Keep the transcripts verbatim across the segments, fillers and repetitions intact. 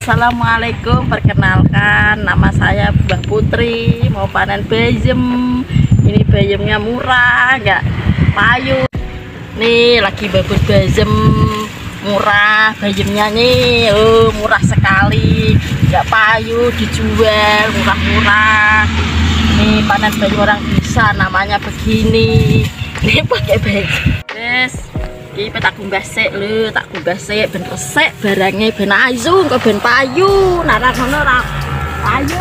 Assalamualaikum, perkenalkan nama saya Mbak Putri, mau panen bayam. Ini bayamnya murah, nggak payu. Nih lagi babut bayam murah, bayamnya nih oh, murah sekali, nggak payu, dijual murah-murah. Nih panen bayam orang bisa, namanya begini. Ini pakai bayam. Yes. Iki tak kumbah sik lho, tak kumbah sik ben resik barangnya ben ayu kok ben payu. Nara ngono ora payu.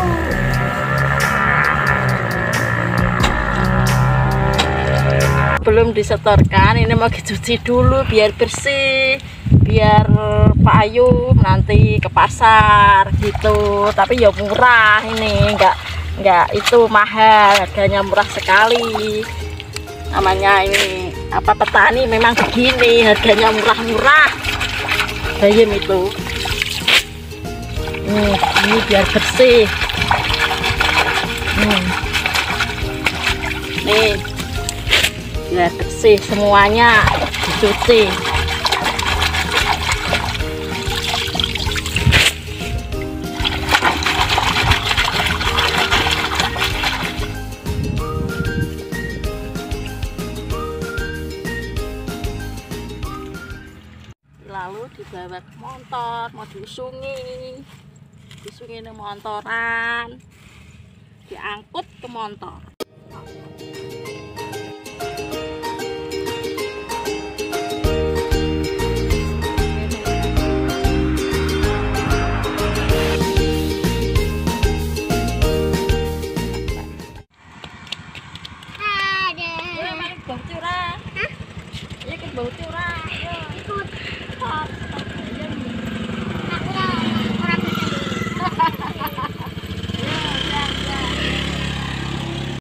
Belum disetorkan, ini mau dicuci dulu biar bersih, biar payu nanti ke pasar gitu. Tapi ya murah ini, enggak enggak itu mahal, harganya murah sekali. Namanya ini apa, petani memang begini, harganya murah-murah bayam itu. Hmm, ini biar bersih. Hmm. Nih biar bersih semuanya, dicuci. Lalu dibawa ke motor, mau diusungi diusungi ini montoran, diangkut ke motor.